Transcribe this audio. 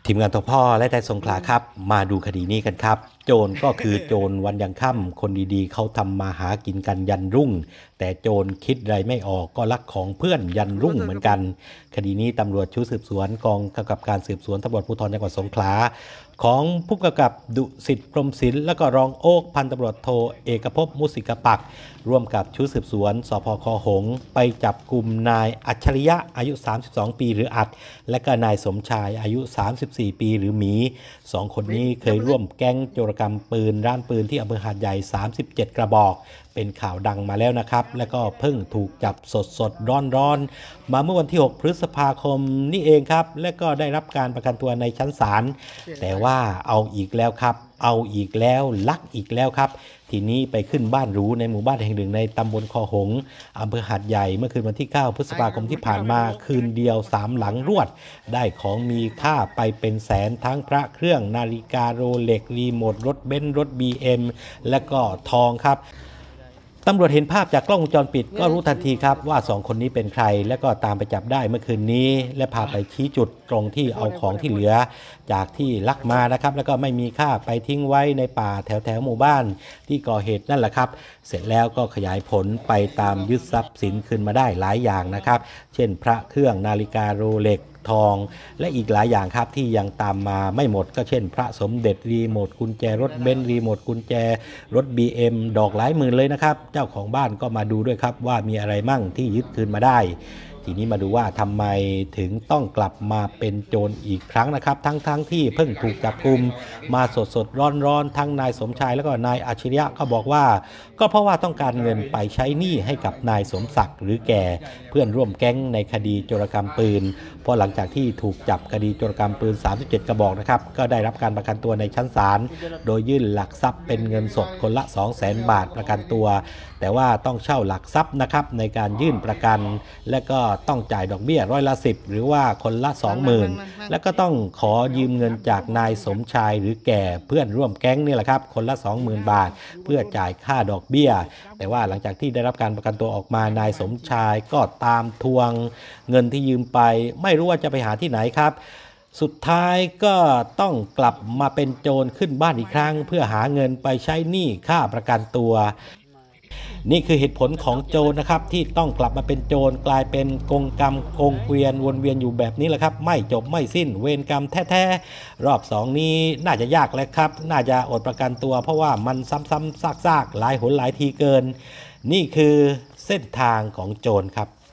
ทีมงานทพ่อและไทยสงขลาครับมาดูคดีนี้กันครับโจรก็คือโจรวันยังค่ำคนดีๆเขาทำมาหากินกันยันรุ่งแต่โจรคิดไรไม่ออกก็ลักของเพื่อนยันรุ่งเหมือนกันคดีนี้ตำรวจชุดสืบสวนกองกำกับการสืบสวนตำรวจภูธรจังหวัดสงขลาของผู้กำกับดุสิตพรหมศิลป์และก็รองโอ๊คพันตำรวจโทเอกภพมุสิกปักร่วมกับชุดสืบสวนสพคหงส์ไปจับกลุ่มนายอัจฉริยะอายุ32ปีหรืออัดและก็นายสมชายอายุ34ปีหรือหมี2คนนี้เคยร่วมแก๊งโจรกรรมปืนร้านปืนที่อำเภอหาดใหญ่37กระบอกเป็นข่าวดังมาแล้วนะครับและก็เพิ่งถูกจับสดร้อนมาเมื่อวันที่6พฤษภาคมนี่เองครับและก็ได้รับการประกันตัวในชั้นศาลแต่ว่าเอาอีกแล้วครับเอาอีกแล้วลักอีกแล้วครับทีนี้ไปขึ้นบ้านหรูในหมู่บ้านแห่งหนึ่งในตำบลคอหงส์อำเภอหาดใหญ่เมื่อคืนวันที่9พฤษภาคมที่ผ่านมาคืนเดียว3หลังรวดได้ของมีค่าไปเป็นแสนทั้งพระเครื่องนาฬิกาโรเล็กรีโมทรถเบนซ์รถ BM และก็ทองครับตำรวจเห็นภาพจากกล้องวงจรปิดก็รู้ทันทีครับว่า2คนนี้เป็นใครและก็ตามไปจับได้เมื่อคืนนี้และพาไปชี้จุดตรงที่เอาของที่เหลือจากที่ลักมานะครับแล้วก็ไม่มีค่าไปทิ้งไว้ในป่าแถวหมู่บ้านที่ก่อเหตุนั่นแหละครับเสร็จแล้วก็ขยายผลไปตามยึดทรัพย์สินคืนมาได้หลายอย่างนะครับเช่นพระเครื่องนาฬิกาโรเล็กทองและอีกหลายอย่างครับที่ยังตามมาไม่หมดก็เช่นพระสมเด็จรีโมทกุญแจรถเบนซ์รีโมทกุญแจรถ BM ดอกหลายหมื่นเลยนะครับเจ้าของบ้านก็มาดูด้วยครับว่ามีอะไรมั่งที่ยึดคืนมาได้ทีนี้มาดูว่าทำไมถึงต้องกลับมาเป็นโจรอีกครั้งนะครับทั้งที่เพิ่งถูกจับกุมมาสดร้อนทั้งนายสมชายแล้วก็นายอัจฉริยะก็บอกว่าก็เพราะว่าต้องการเงินไปใช้หนี้ให้กับนายสมศักดิ์หรือแก่เพื่อนร่วมแก๊งในคดีโจรกรรมปืนเพราะหลังจากที่ถูกจับคดีโจรกรรมปืน37กระบอกนะครับก็ได้รับการประกันตัวในชั้นศาลโดยยื่นหลักทรัพย์เป็นเงินสดคนละ 200,000 บาทประกันตัวแต่ว่าต้องเช่าหลักทรัพย์นะครับในการยื่นประกันและก็ต้องจ่ายดอกเบี้ย10%หรือว่าคนละ 20,000 และก็ต้องขอยืมเงินจากนายสมชายหรือแก่เพื่อนร่วมแก๊งนี่แหละครับคนละ 20,000 บาทเพื่อจ่ายค่าดอกเบี้ยแต่ว่าหลังจากที่ได้รับการประกันตัวออกมานายสมชายก็ตามทวงเงินที่ยืมไปไม่รู้ว่าจะไปหาที่ไหนครับสุดท้ายก็ต้องกลับมาเป็นโจรขึ้นบ้านอีกครั้งเพื่อหาเงินไปใช้หนี้ค่าประกันตัวนี่คือเหตุผลของโจรนะครับที่ต้องกลับมาเป็นโจรกลายเป็นกงกรรมกงเกวียนวนเวียนอยู่แบบนี้แหละครับไม่จบไม่สิ้นเวรกรรมแท้ๆรอบ2นี้น่าจะยากแล้วครับน่าจะอดประกันตัวเพราะว่ามันซ้ำๆซากๆหลายหนหลายทีเกินนี่คือเส้นทางของโจรครับ